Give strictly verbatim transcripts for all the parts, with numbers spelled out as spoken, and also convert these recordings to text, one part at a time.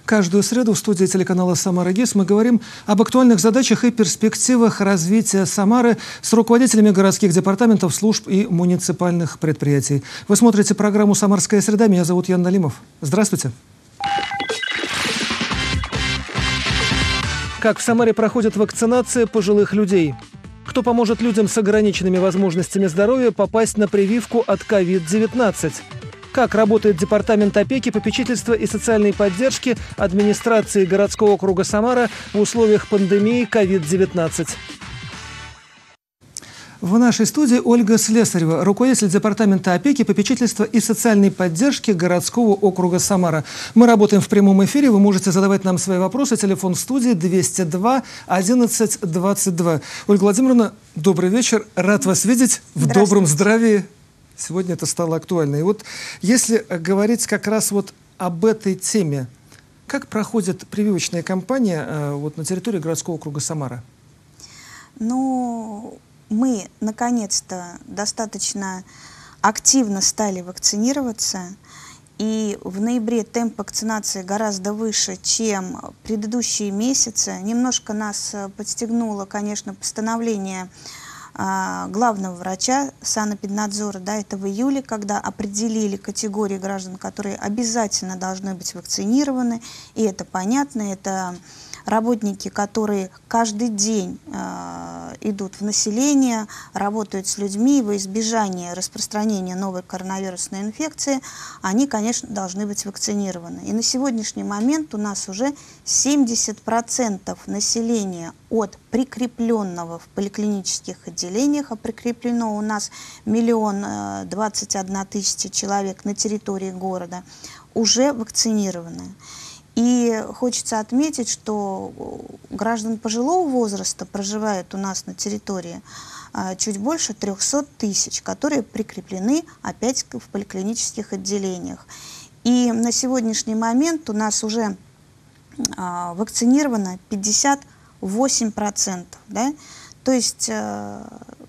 Каждую среду в студии телеканала «Самара ГИС» мы говорим об актуальных задачах и перспективах развития Самары с руководителями городских департаментов, служб и муниципальных предприятий. Вы смотрите программу «Самарская среда». Меня зовут Ян Налимов. Здравствуйте. Как в Самаре проходит вакцинация пожилых людей? Кто поможет людям с ограниченными возможностями здоровья попасть на прививку от ковид девятнадцать? Как работает Департамент опеки, попечительства и социальной поддержки администрации городского округа Самара в условиях пандемии ковид девятнадцать? В нашей студии Ольга Слесарева, руководитель Департамента опеки, попечительства и социальной поддержки городского округа Самара. Мы работаем в прямом эфире, вы можете задавать нам свои вопросы. Телефон в студии двести два одиннадцать двадцать два. Ольга Владимировна, добрый вечер. Рад вас видеть в добром здравии. Сегодня это стало актуально. И вот если говорить как раз вот об этой теме, как проходит прививочная кампания э, вот на территории городского округа Самара? Ну, мы наконец-то достаточно активно стали вакцинироваться. И в ноябре темп вакцинации гораздо выше, чем предыдущие месяцы. Немножко нас подстегнуло, конечно, постановление главного врача санэпиднадзора, да, это в июле, когда определили категории граждан, которые обязательно должны быть вакцинированы. И это понятно, это работники, которые каждый день э, идут в население, работают с людьми во избежание распространения новой коронавирусной инфекции, они, конечно, должны быть вакцинированы. И на сегодняшний момент у нас уже семьдесят процентов населения от прикрепленного в поликлинических отделениях, а прикреплено у нас миллион двадцать одна тысяча человек на территории города, уже вакцинированы. И хочется отметить, что граждан пожилого возраста проживает у нас на территории а, чуть больше трёхсот тысяч, которые прикреплены опять в поликлинических отделениях. И на сегодняшний момент у нас уже а, вакцинировано пятьдесят восемь процентов. Да? То есть а,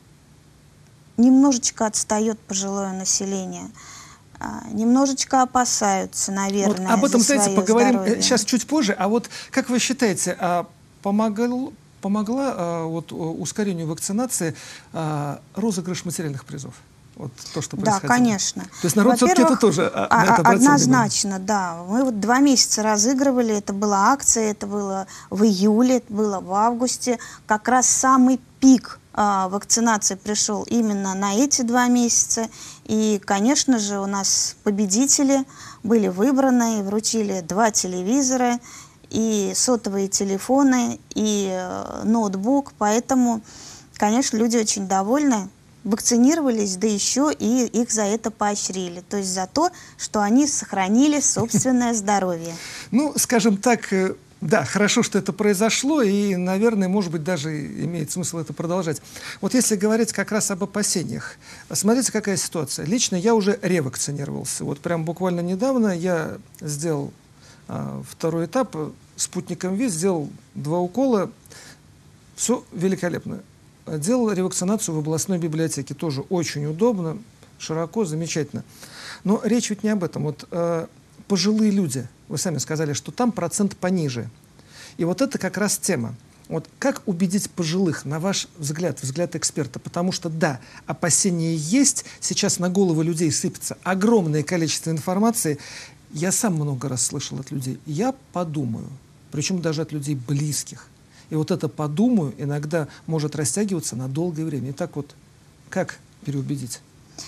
немножечко отстает пожилое население. Немножечко опасаются, наверное, вот об этом, за знаете, поговорим здоровье. Сейчас чуть позже. А вот как вы считаете, помогал, помогла вот, ускорению вакцинации розыгрыш материальных призов? Вот то, что происходило. Да, конечно. То есть народ все-таки это тоже на это обратил однозначно, внимание. Да. Мы вот два месяца разыгрывали, это была акция, это было в июле, это было в августе. Как раз самый пик а, вакцинации пришел именно на эти два месяца. И, конечно же, у нас победители были выбраны, и вручили два телевизора, и сотовые телефоны, и э, ноутбук. Поэтому, конечно, люди очень довольны. Вакцинировались, да еще и их за это поощрили. То есть за то, что они сохранили собственное здоровье. Ну, скажем так, да, хорошо, что это произошло, и, наверное, может быть, даже имеет смысл это продолжать. Вот если говорить как раз об опасениях, смотрите, какая ситуация. Лично я уже ревакцинировался. Вот прям буквально недавно я сделал а, второй этап, спутником ВИЗ, сделал два укола, все великолепно. Делал ревакцинацию в областной библиотеке. Тоже очень удобно, широко, замечательно. Но речь ведь не об этом. Вот э, пожилые люди, вы сами сказали, что там процент пониже. И вот это как раз тема. Вот как убедить пожилых, на ваш взгляд, взгляд эксперта? Потому что, да, опасения есть. Сейчас на головы людей сыпется огромное количество информации. Я сам много раз слышал от людей. Я подумаю, причем даже от людей близких. И вот это «подумаю» иногда может растягиваться на долгое время. Итак, вот как переубедить?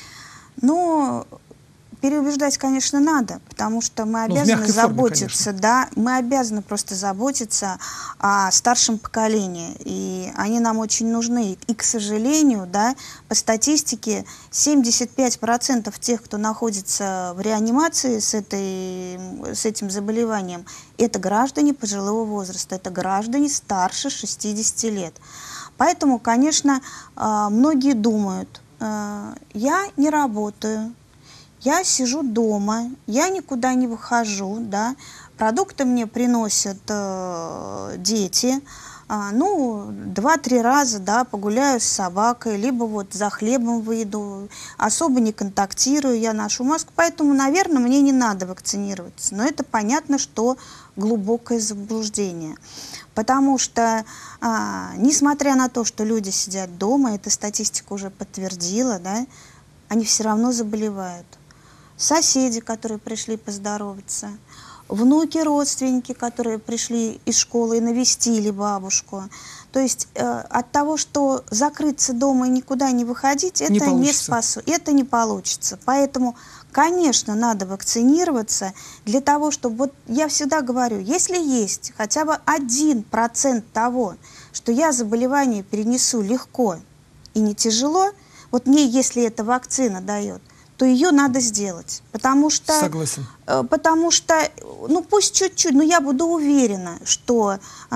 Ну, переубеждать, конечно, надо, потому что мы обязаны ну, заботиться, форме, да, мы обязаны просто заботиться о старшем поколении, и они нам очень нужны. И, к сожалению, да, по статистике, семьдесят пять процентов тех, кто находится в реанимации с, этой, с этим заболеванием, это граждане пожилого возраста, это граждане старше шестидесяти лет. Поэтому, конечно, многие думают, я не работаю, я сижу дома, я никуда не выхожу, да, продукты мне приносят э, дети, а, ну, два-три раза, да, погуляю с собакой, либо вот за хлебом выйду, особо не контактирую, я ношу маску, поэтому, наверное, мне не надо вакцинироваться. Но это понятно, что глубокое заблуждение. Потому что, а, несмотря на то, что люди сидят дома, эта статистика уже подтвердила, да, они все равно заболевают. Соседи, которые пришли поздороваться, внуки, родственники, которые пришли из школы и навестили бабушку. То есть э, от того, что закрыться дома и никуда не выходить, это не, не спасу, это не получится. Поэтому, конечно, надо вакцинироваться для того, чтобы, вот я всегда говорю, если есть хотя бы один процент того, что я заболевание перенесу легко и не тяжело, вот мне, если эта вакцина дает, то ее надо сделать, потому что, Согласен. потому что, ну пусть чуть-чуть, но я буду уверена, что э,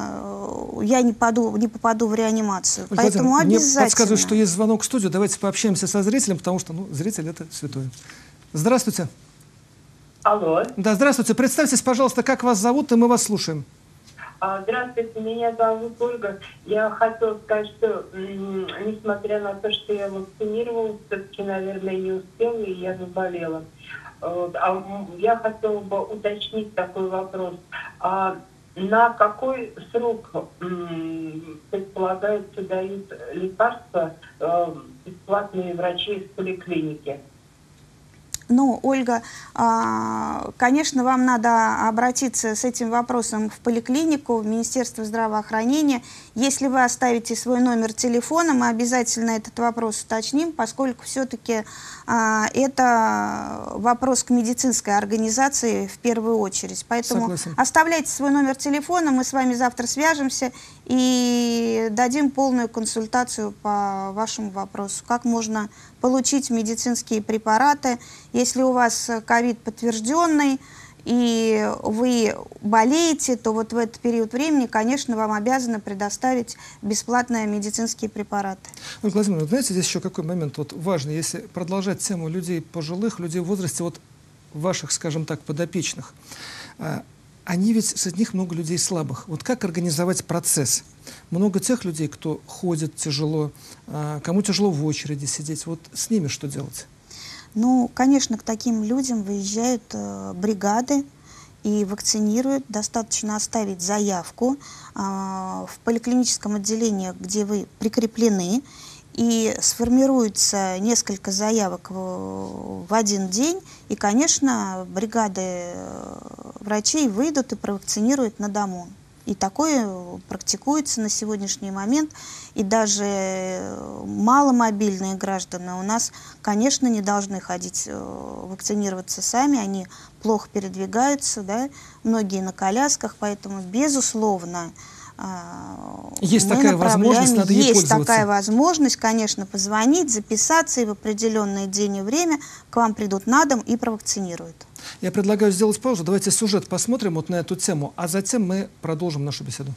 я не, попаду, не попаду в реанимацию. Ольга Поэтому Владимировна, обязательно. мне подсказывают, что есть звонок в студию. Давайте пообщаемся со зрителем, потому что, ну, зритель это святое. Здравствуйте. Алло. Да, здравствуйте. Представьтесь, пожалуйста, как вас зовут, и мы вас слушаем. Здравствуйте, меня зовут Ольга. Я хотела сказать, что несмотря на то, что я вакцинировалась, все-таки, наверное, не успела, и я заболела. А я хотела бы уточнить такой вопрос. А на какой срок предполагается дают лекарства бесплатные врачи из поликлиники? Ну, Ольга, конечно, вам надо обратиться с этим вопросом в поликлинику, в Министерство здравоохранения. Если вы оставите свой номер телефона, мы обязательно этот вопрос уточним, поскольку все-таки это вопрос к медицинской организации в первую очередь. Поэтому Согласен. Оставляйте свой номер телефона, мы с вами завтра свяжемся и дадим полную консультацию по вашему вопросу. Как можно получить медицинские препараты, если у вас ковид подтвержденный и вы болеете, то вот в этот период времени, конечно, вам обязаны предоставить бесплатные медицинские препараты. Ну, Владимир, знаете, здесь еще какой момент вот важный, если продолжать тему людей пожилых, людей в возрасте, вот ваших, скажем так, подопечных, они ведь, среди них много людей слабых. Вот как организовать процесс? Много тех людей, кто ходит тяжело, кому тяжело в очереди сидеть. Вот с ними что делать? Ну, конечно, к таким людям выезжают э, бригады и вакцинируют. Достаточно оставить заявку э, в поликлиническом отделении, где вы прикреплены, и сформируется несколько заявок в, в один день, и, конечно, бригады врачей выйдут и провакцинируют на дому. И такое практикуется на сегодняшний момент. И даже маломобильные граждане у нас, конечно, не должны ходить вакцинироваться сами. Они плохо передвигаются, да, многие на колясках, поэтому, безусловно, есть такая возможность, надо ей пользоваться. Есть такая возможность, конечно, позвонить, записаться, и в определенный день и время к вам придут на дом и провакцинируют. Я предлагаю сделать паузу. Давайте сюжет посмотрим вот на эту тему, а затем мы продолжим нашу беседу.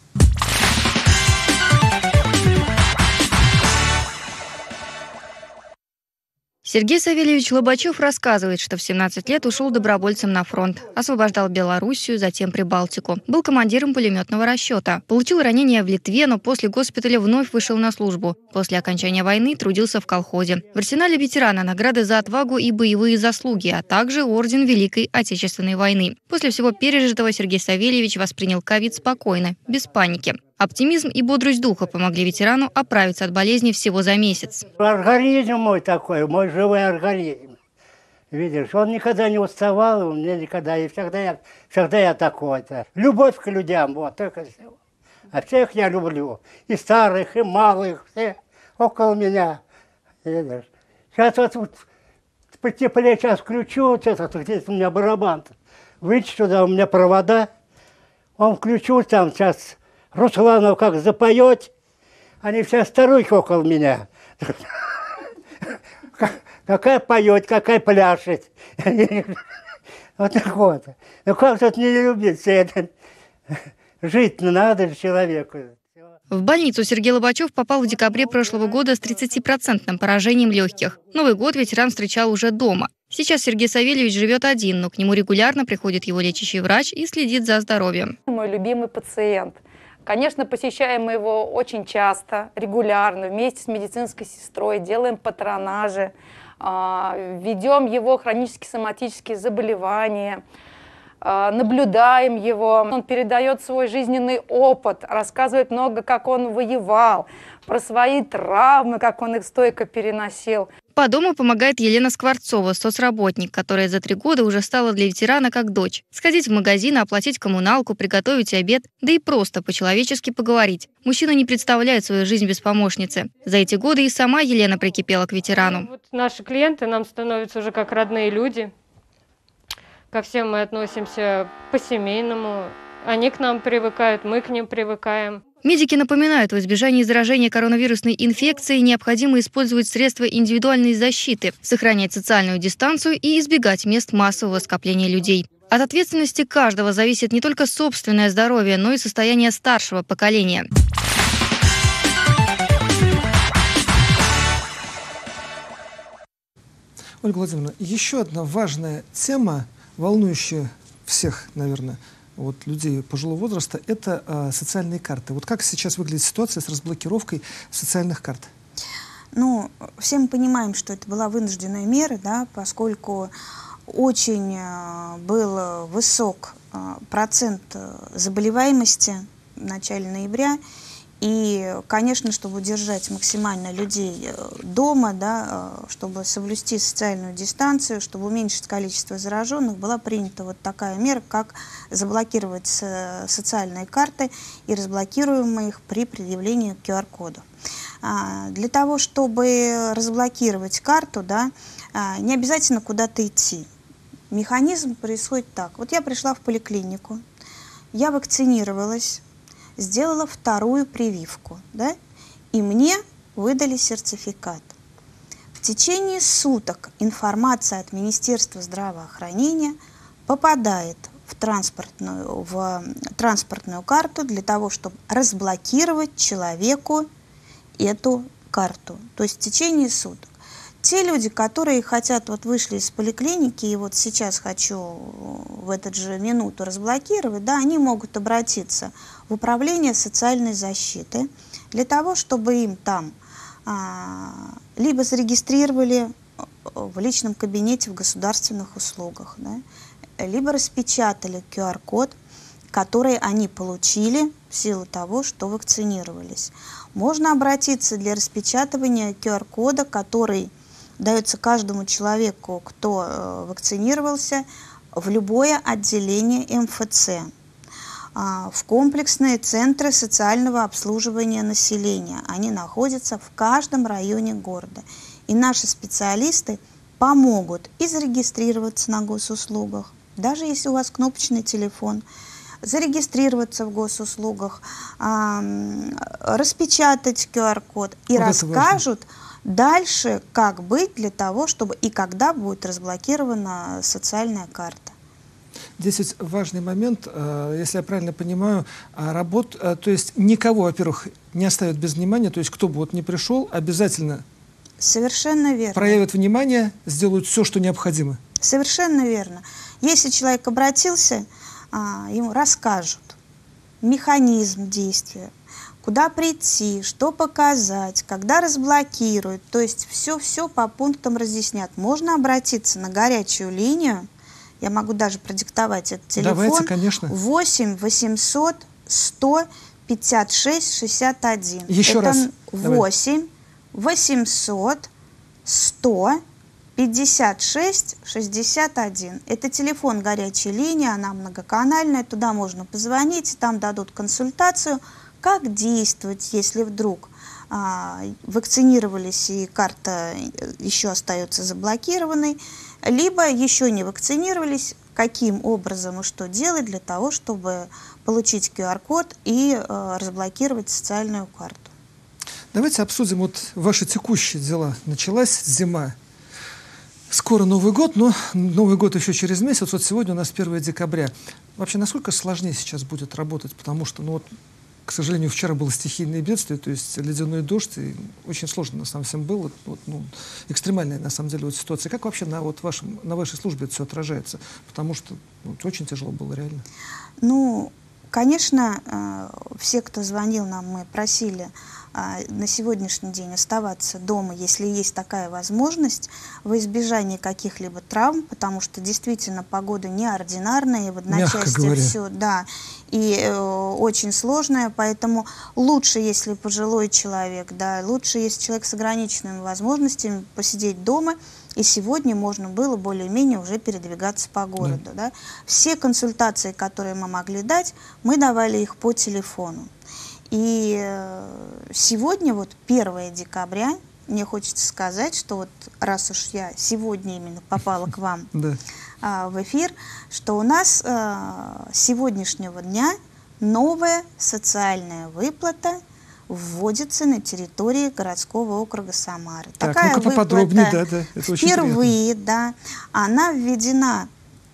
Сергей Савельевич Лобачев рассказывает, что в семнадцать лет ушел добровольцем на фронт, освобождал Белоруссию, затем Прибалтику. Был командиром пулеметного расчета. Получил ранение в Литве, но после госпиталя вновь вышел на службу. После окончания войны трудился в колхозе. В арсенале ветерана награды за отвагу и боевые заслуги, а также орден Великой Отечественной войны. После всего пережитого Сергей Савельевич воспринял ковид спокойно, без паники. Оптимизм и бодрость духа помогли ветерану оправиться от болезни всего за месяц. Организм мой такой, мой живой организм. Видишь, он никогда не уставал, у меня никогда, и всегда я, всегда я такой-то. Любовь к людям, вот, только все. А всех я люблю, и старых, и малых, все около меня. Видишь. Сейчас вот, вот потеплее сейчас включу, вот этот, здесь у меня барабан. Выйти сюда, у меня провода, он включу там сейчас. Русланов как запоет, они все старухи около меня. Какая поет, какая пляшет. Вот так вот. Ну как тут не любить все это? Жить надо же человеку. В больницу Сергей Лобачев попал в декабре прошлого года с тридцатипроцентным поражением легких. Новый год ветеран встречал уже дома. Сейчас Сергей Савельевич живет один, но к нему регулярно приходит его лечащий врач и следит за здоровьем. Мой любимый пациент. Конечно, посещаем мы его очень часто, регулярно, вместе с медицинской сестрой, делаем патронажи, ведем его хронические соматические заболевания, наблюдаем его. Он передает свой жизненный опыт, рассказывает много, как он воевал, про свои травмы, как он их стойко переносил. По дому помогает Елена Скворцова, соцработник, которая за три года уже стала для ветерана как дочь. Сходить в магазин, оплатить коммуналку, приготовить обед, да и просто по-человечески поговорить. Мужчина не представляет свою жизнь без помощницы. За эти годы и сама Елена прикипела к ветерану. Вот наши клиенты нам становятся уже как родные люди. Ко всем мы относимся по-семейному. Они к нам привыкают, мы к ним привыкаем. Медики напоминают, в избежании заражения коронавирусной инфекцией необходимо использовать средства индивидуальной защиты, сохранять социальную дистанцию и избегать мест массового скопления людей. От ответственности каждого зависит не только собственное здоровье, но и состояние старшего поколения. Ольга Владимировна, еще одна важная тема, волнующая всех, наверное, вот, людей пожилого возраста, это э, социальные карты. Вот как сейчас выглядит ситуация с разблокировкой социальных карт? Ну, все мы понимаем, что это была вынужденная мера, да, поскольку очень э, был высок э, процент заболеваемости в начале ноября. И, конечно, чтобы удержать максимально людей дома, да, чтобы соблюсти социальную дистанцию, чтобы уменьшить количество зараженных, была принята вот такая мера, как заблокировать социальные карты и разблокируем их при предъявлении ку ар кодов. Для того, чтобы разблокировать карту, да, не обязательно куда-то идти. Механизм происходит так. Вот я пришла в поликлинику, я вакцинировалась, сделала вторую прививку, да, и мне выдали сертификат. В течение суток информация от Министерства здравоохранения попадает в транспортную, в транспортную карту для того, чтобы разблокировать человеку эту карту. То есть в течение суток. Те люди, которые хотят, вот вышли из поликлиники, и вот сейчас хочу в эту же минуту разблокировать, да, они могут обратиться в управление социальной защиты для того, чтобы им там а, либо зарегистрировали в личном кабинете в государственных услугах, да, либо распечатали ку ар код, который они получили в силу того, что вакцинировались. Можно обратиться для распечатывания ку ар кода, который дается каждому человеку, кто э, вакцинировался, в любое отделение эм эф цэ, э, в комплексные центры социального обслуживания населения. Они находятся в каждом районе города. И наши специалисты помогут и зарегистрироваться на госуслугах, даже если у вас кнопочный телефон, зарегистрироваться в госуслугах, э, распечатать ку ар код и вот расскажут дальше, как быть для того, чтобы и когда будет разблокирована социальная карта. Здесь ведь важный момент, если я правильно понимаю, работ, то есть никого, во-первых, не оставят без внимания, то есть кто бы вот не пришел, обязательно Совершенно верно. проявят внимание, сделают все, что необходимо. Совершенно верно. Если человек обратился, ему расскажут механизм действия, куда прийти, что показать, когда разблокируют. То есть все-все по пунктам разъяснят. Можно обратиться на горячую линию. Я могу даже продиктовать этот телефон. Давайте, конечно. восемь восемьсот сто пятьдесят шесть шестьдесят один. Еще Это раз. восемь восемьсот сто пятьдесят шесть шестьдесят один. Это телефон горячей линии, она многоканальная. Туда можно позвонить, там дадут консультацию, как действовать, если вдруг а, вакцинировались и карта еще остается заблокированной, либо еще не вакцинировались, каким образом и что делать для того, чтобы получить ку ар код и а, разблокировать социальную карту. Давайте обсудим вот ваши текущие дела. Началась зима. Скоро Новый год, но Новый год еще через месяц. Вот сегодня у нас первое декабря. Вообще, насколько сложнее сейчас будет работать? Потому что, ну вот, к сожалению, вчера было стихийное бедствие, то есть ледяной дождь, и очень сложно на самом деле было, вот, ну, экстремальная на самом деле вот ситуация. Как вообще на, вот, вашем, на вашей службе это все отражается? Потому что ну, очень тяжело было реально. Ну, Конечно, все, кто звонил нам, мы просили на сегодняшний день оставаться дома, если есть такая возможность, во избежание каких-либо травм, потому что действительно погода неординарная, и в одночасье все, да, и э, очень сложная, поэтому лучше, если пожилой человек, да, лучше, если человек с ограниченными возможностями, посидеть дома, и сегодня можно было более-менее уже передвигаться по городу. Да. Да. Все консультации, которые мы могли дать, мы давали их по телефону. И сегодня, вот первое декабря, мне хочется сказать, что вот раз уж я сегодня именно попала к вам в эфир, что у нас с сегодняшнего дня новая социальная выплата вводится на территории городского округа Самары. Так, такая ну-ка поподробнее, да, да, это очень впервые, да, она введена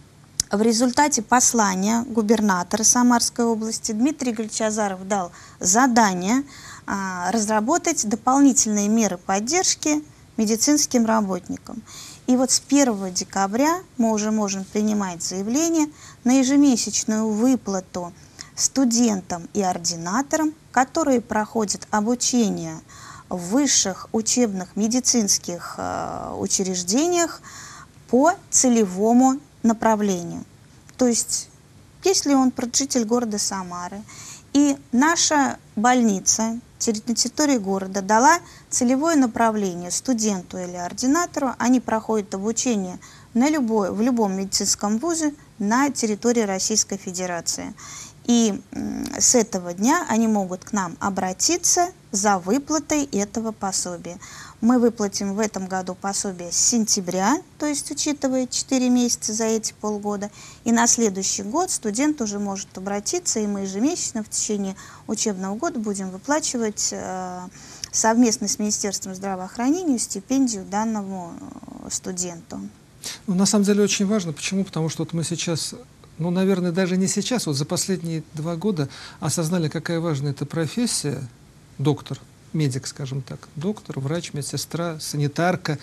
в результате послания губернатора Самарской области. Дмитрий Игоревич Азаров дал задание а, разработать дополнительные меры поддержки медицинским работникам. И вот с первого декабря мы уже можем принимать заявление на ежемесячную выплату студентам и ординаторам, которые проходят обучение в высших учебных медицинских э, учреждениях по целевому направлению. То есть, если он житель города Самары, и наша больница на территории города дала целевое направление студенту или ординатору, они проходят обучение на любой, в любом медицинском вузе на территории Российской Федерации. И с этого дня они могут к нам обратиться за выплатой этого пособия. Мы выплатим в этом году пособие с сентября, то есть учитывая четыре месяца за эти полгода. И на следующий год студент уже может обратиться, и мы ежемесячно в течение учебного года будем выплачивать э, совместно с Министерством здравоохранения стипендию данному студенту. Ну, на самом деле очень важно. Почему? Потому что вот мы сейчас... Ну, наверное, даже не сейчас, вот за последние два года осознали, какая важная эта профессия, доктор, медик, скажем так, доктор, врач, медсестра, санитарка.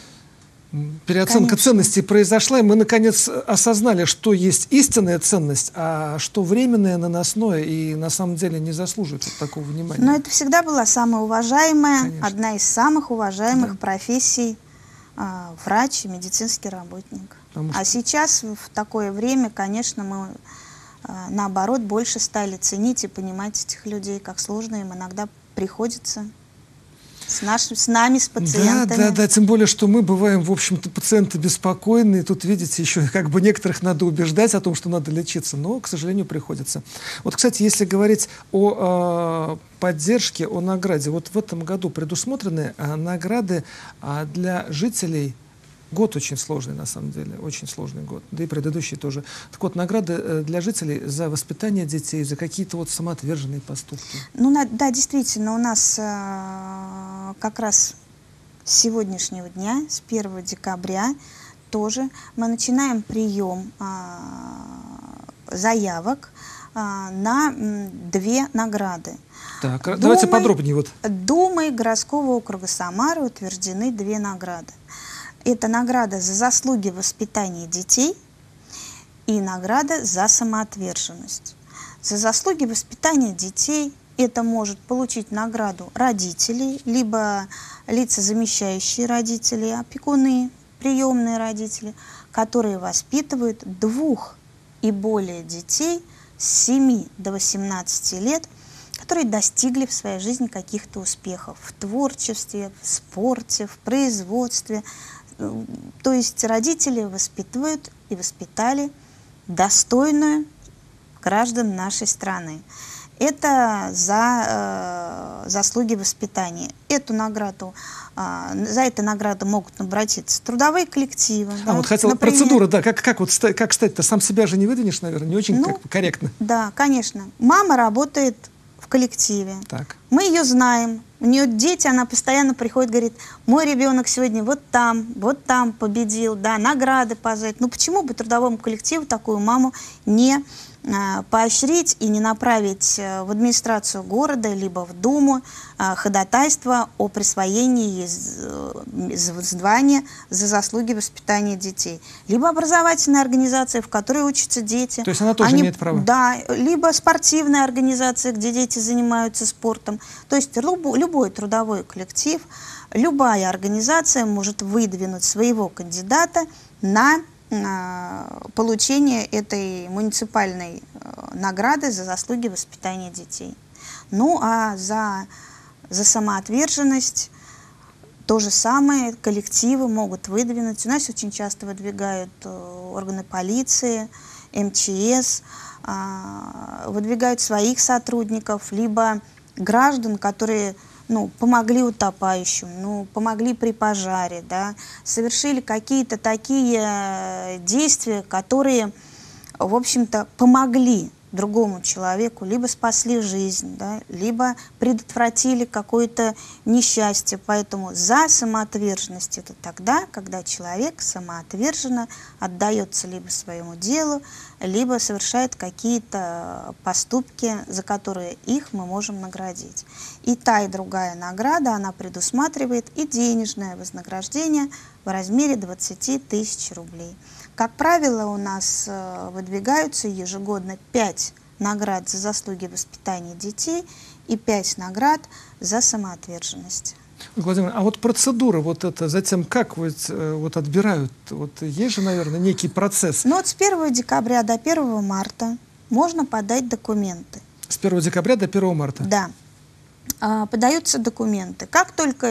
Переоценка Конечно. ценностей произошла, и мы, наконец, осознали, что есть истинная ценность, а что временное, наносное, и на самом деле не заслуживает вот такого внимания. Но это всегда была самая уважаемая, Конечно. одна из самых уважаемых да. профессий а, врач и медицинский работник. Потому а что... сейчас, в такое время, конечно, мы, а, наоборот, больше стали ценить и понимать этих людей, как сложно им иногда приходится с, нашим, с нами, с пациентами. Да, да, да, тем более, что мы бываем, в общем-то, пациенты беспокойные. Тут, видите, еще как бы некоторых надо убеждать о том, что надо лечиться, но, к сожалению, приходится. Вот, кстати, если говорить о э, поддержке, о награде, вот в этом году предусмотрены э, награды э, для жителей. Год очень сложный, на самом деле, очень сложный год, да и предыдущий тоже. Так вот, награды для жителей за воспитание детей, за какие-то вот самоотверженные поступки. Ну, да, действительно, у нас э, как раз с сегодняшнего дня, с первого декабря, тоже мы начинаем прием э, заявок э, на э, две награды. Так, Думой, давайте подробнее. Вот. Думой городского округа Самары утверждены две награды. Это награда за заслуги в воспитании детей и награда за самоотверженность. За заслуги в воспитании детей это может получить награду родители, либо лица, замещающие родителей, опекуны, приемные родители, которые воспитывают двух и более детей с семи до восемнадцати лет, которые достигли в своей жизни каких-то успехов в творчестве, в спорте, в производстве. То есть родители воспитывают и воспитали достойную граждан нашей страны. Это за э, заслуги воспитания. Эту награду, э, за эту награду могут обратиться трудовые коллективы. А да? вот хотела Например, процедура, да, как, как, вот, как стать-то? Сам себя же не выдвинешь, наверное, не очень ну, как, корректно. Да, конечно. Мама работает в коллективе. Так. Мы ее знаем. У нее дети, она постоянно приходит, говорит, мой ребенок сегодня вот там, вот там победил, да, награды позвать. Ну почему бы трудовому коллективу такую маму не а, поощрить и не направить а, в администрацию города, либо в Думу а, ходатайство о присвоении звания за заслуги воспитания детей. Либо образовательная организация, в которой учатся дети. То есть она тоже Они, имеет право? Да, либо спортивная организация, где дети занимаются спортом. То есть любой, любой трудовой коллектив, любая организация может выдвинуть своего кандидата на получение этой муниципальной награды за заслуги воспитания детей. Ну а за, за самоотверженность то же самое коллективы могут выдвинуть. У нас очень часто выдвигают органы полиции, эм че эс, выдвигают своих сотрудников, либо граждан, которые ну, помогли утопающим, ну, помогли при пожаре, да, совершили какие-то такие действия, которые, в общем-то, помогли другому человеку, либо спасли жизнь, да, либо предотвратили какое-то несчастье. Поэтому за самоотверженность это тогда, когда человек самоотверженно отдается либо своему делу, либо совершает какие-то поступки, за которые их мы можем наградить. И та, и другая награда, она предусматривает и денежное вознаграждение в размере двадцати тысяч рублей. Как правило, у нас выдвигаются ежегодно пять наград за заслуги воспитания детей и пять наград за самоотверженность. Владимир, а вот процедура, вот это, затем как вот, вот отбирают? Вот есть же, наверное, некий процесс. Ну вот с первого декабря до первого марта можно подать документы. С первого декабря до первого марта? Да. А, подаются документы. Как только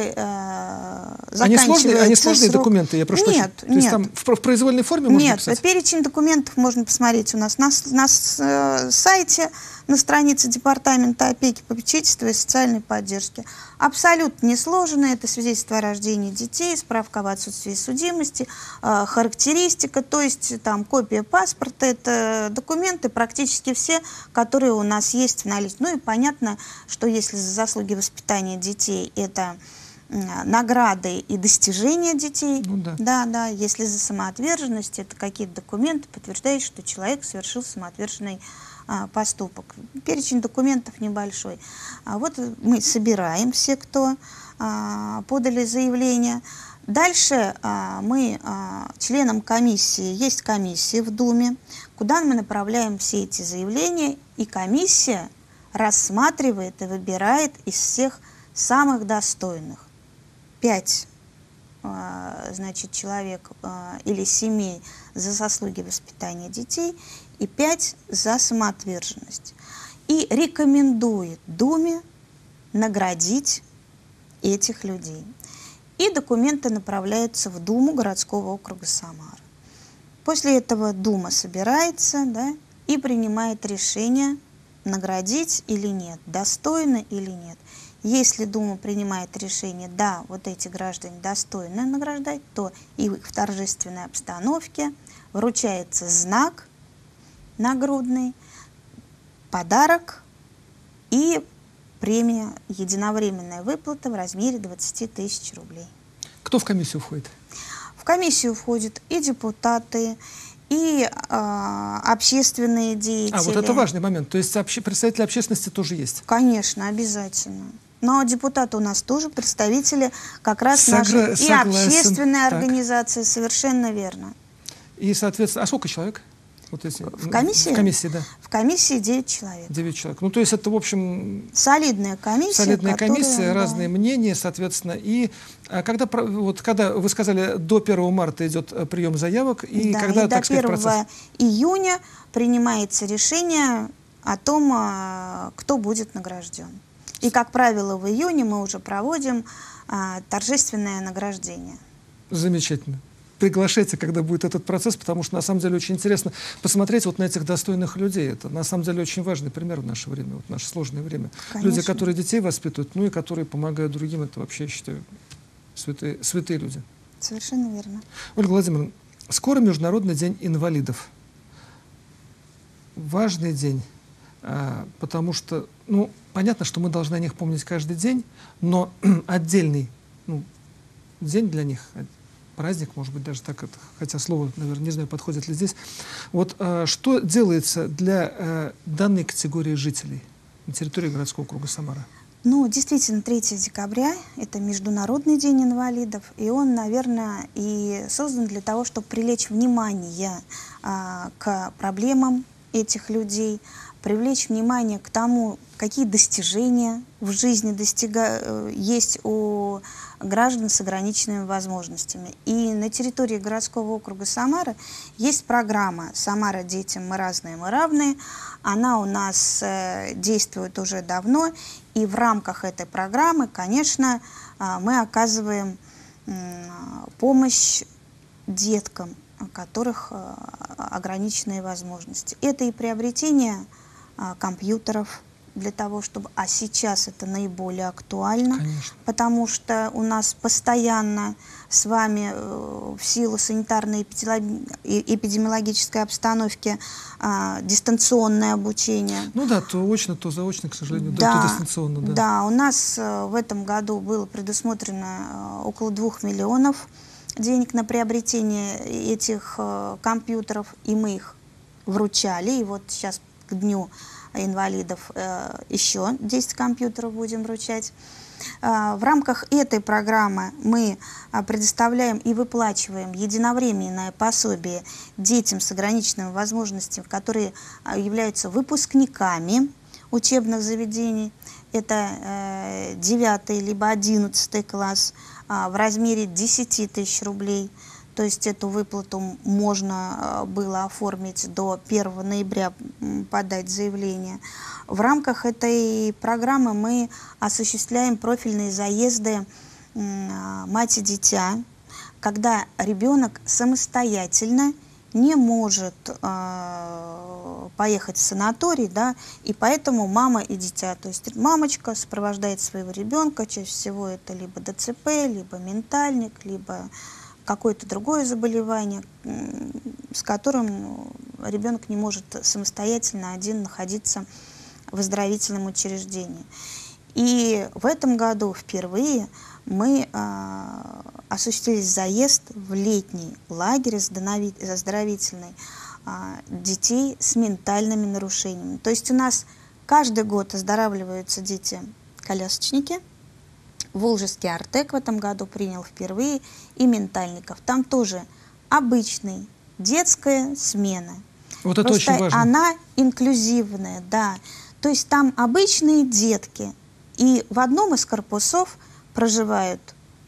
э, заканчивается они сложные, они сложные срок... документы? Я прошу нет, прощения. То есть нет. там в, в произвольной форме можно Нет, написать? перечень документов можно посмотреть у нас на, на э, сайте, на странице Департамента опеки, попечительства и социальной поддержки. Абсолютно несложно. Это свидетельство о рождении детей, справка об отсутствии судимости, э, характеристика, то есть там копия паспорта. Это документы практически все, которые у нас есть в наличии. Ну и понятно, что если за заслуги воспитания детей это награды и достижения детей, ну, да. да, да, если за самоотверженность это какие-то документы, подтверждающие, что человек совершил самоотверженный а, поступок. Перечень документов небольшой. А вот мы собираем все, кто а, подали заявление. Дальше а, мы а, членам комиссии, есть комиссия в Думе, куда мы направляем все эти заявления, и комиссия рассматривает и выбирает из всех самых достойных. Пять значит, человек или семей за заслуги воспитания детей и пять за самоотверженность. И рекомендует Думе наградить этих людей. И документы направляются в Думу городского округа Самара. После этого Дума собирается, да, и принимает решение, наградить или нет, достойно или нет. Если Дума принимает решение, да, вот эти граждане достойны награждать, то и в торжественной обстановке вручается знак нагрудный, подарок и премия, единовременная выплата в размере двадцати тысяч рублей. Кто в комиссию входит? В комиссию входят и депутаты, и э, общественные деятели. А, вот это важный момент. То есть обще... представители общественности тоже есть? Конечно, обязательно. Но депутаты у нас тоже представители как раз Согра... нашей и Согласен. общественной Так. организации, совершенно верно. И, соответственно, а сколько человек? Вот если... В комиссии? В комиссии, да. В комиссии девять человек. девять человек. Ну, то есть это, в общем... Солидная комиссия. Солидная которая, комиссия, да. разные мнения, соответственно. И а когда, вот, когда вы сказали, до первого марта идет прием заявок, и да, когда, и так до сказать, первого процесс? июня принимается решение о том, кто будет награжден. И, как правило, в июне мы уже проводим а, торжественное награждение. Замечательно. Приглашайте, когда будет этот процесс, потому что на самом деле очень интересно посмотреть вот на этих достойных людей. Это на самом деле очень важный пример в наше время, вот в наше сложное время. Конечно. Люди, которые детей воспитывают, ну и которые помогают другим, это вообще, я считаю, святые, святые люди. Совершенно верно. Ольга Владимировна, скоро Международный день инвалидов. Важный день, потому что, ну, понятно, что мы должны о них помнить каждый день, но отдельный ну, день для них праздник, может быть, даже так, это, хотя слово, наверное, не знаю, подходит ли здесь. Вот э, что делается для э, данной категории жителей на территории городского округа Самара? Ну, действительно, третьего декабря – это Международный день инвалидов, и он, наверное, и создан для того, чтобы привлечь внимание а, к проблемам этих людей, привлечь внимание к тому, какие достижения в жизни достига... есть у граждан с ограниченными возможностями. И на территории городского округа Самара есть программа «Самара детям, мы разные, мы равные». Она у нас э, действует уже давно, и в рамках этой программы, конечно, э, мы оказываем э, помощь деткам, у которых э, ограниченные возможности. Это и приобретение э, компьютеров для того, чтобы... А сейчас это наиболее актуально, Конечно. Потому что у нас постоянно с вами э, в силу санитарной и эпидемиологической обстановки э, дистанционное обучение. Ну да, то очно, то заочно, к сожалению, да, Да, то дистанционно. Да. да, у нас э, в этом году было предусмотрено э, около двух миллионов денег на приобретение этих э, компьютеров, и мы их вручали. И вот сейчас к Дню инвалидов э, еще десять компьютеров будем вручать. Э, в рамках этой программы мы э, предоставляем и выплачиваем единовременное пособие детям с ограниченными возможностями, которые э, являются выпускниками учебных заведений. Это э, девятый либо одиннадцатый класс э, в размере десяти тысяч рублей. То есть эту выплату можно было оформить до первого ноября, подать заявление. В рамках этой программы мы осуществляем профильные заезды мать и дитя, когда ребенок самостоятельно не может э, поехать в санаторий, да, и поэтому мама и дитя, то есть мамочка сопровождает своего ребенка, чаще всего это либо ДЦП, либо ментальник, либо какое-то другое заболевание, с которым ребенок не может самостоятельно один находиться в оздоровительном учреждении. И в этом году впервые мы э, осуществили заезд в летний лагерь оздоровительный э, детей с ментальными нарушениями. То есть у нас каждый год оздоравливаются дети-колясочники. Волжский Артек в этом году принял впервые и ментальников. Там тоже обычная детская смена. Вот это Просто очень важно. Она инклюзивная, да. То есть там обычные детки. И в одном из корпусов проживают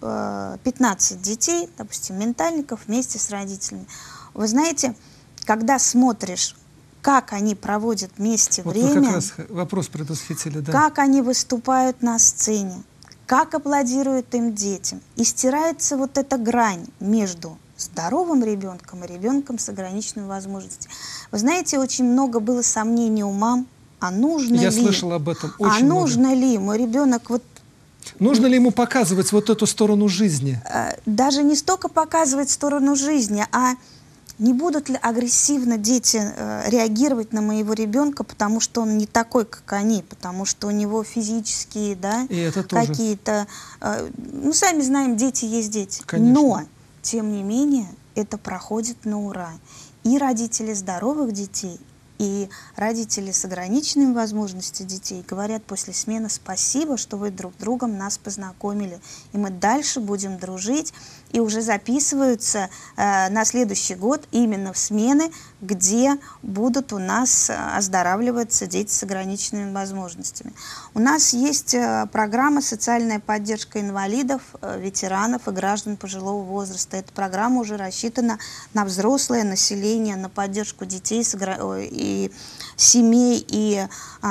э, пятнадцать детей, допустим, ментальников вместе с родителями. Вы знаете, когда смотришь, как они проводят вместе вот время, вы как раз вопрос предвосхитили, да. как они выступают на сцене, как аплодируют им детям. И стирается вот эта грань между здоровым ребенком и ребенком с ограниченными возможностями. Вы знаете, очень много было сомнений у мам, а нужно Я ли... слышал об этом а очень много. нужно ли мой ребенок вот... Нужно ли ему показывать вот эту сторону жизни? Даже не столько показывать сторону жизни, а не будут ли агрессивно дети э, реагировать на моего ребенка, потому что он не такой, как они, потому что у него физические, да, какие-то... Э, ну, сами знаем, дети есть дети. Конечно. Но, тем не менее, это проходит на ура. И родители здоровых детей, и родители с ограниченными возможностями детей говорят после смены: спасибо, что вы друг с другом нас познакомили, и мы дальше будем дружить. И уже записываются э, на следующий год именно в смены, где будут у нас э, оздоравливаться дети с ограниченными возможностями. У нас есть э, программа «Социальная поддержка инвалидов, э, ветеранов и граждан пожилого возраста». Эта программа уже рассчитана на взрослое население, на поддержку детей с огр... и семей, и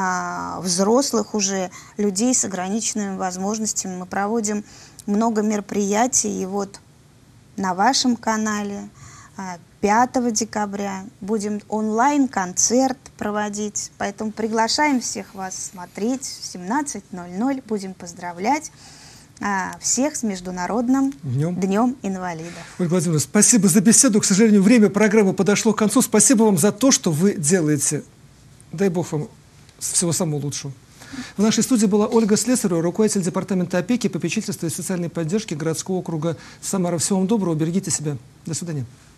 э, взрослых уже людей с ограниченными возможностями. Мы проводим много мероприятий, и вот на вашем канале пятого декабря будем онлайн-концерт проводить, поэтому приглашаем всех вас смотреть в семнадцать ноль ноль. Будем поздравлять а, всех с Международным Днем, Днем инвалидов. Ольга Владимировна, спасибо за беседу. К сожалению, время программы подошло к концу. Спасибо вам за то, что вы делаете. Дай Бог вам всего самого лучшего. В нашей студии была Ольга Слесарева, руководитель департамента опеки, попечительства и социальной поддержки городского округа Самара. Всего вам доброго, берегите себя. До свидания.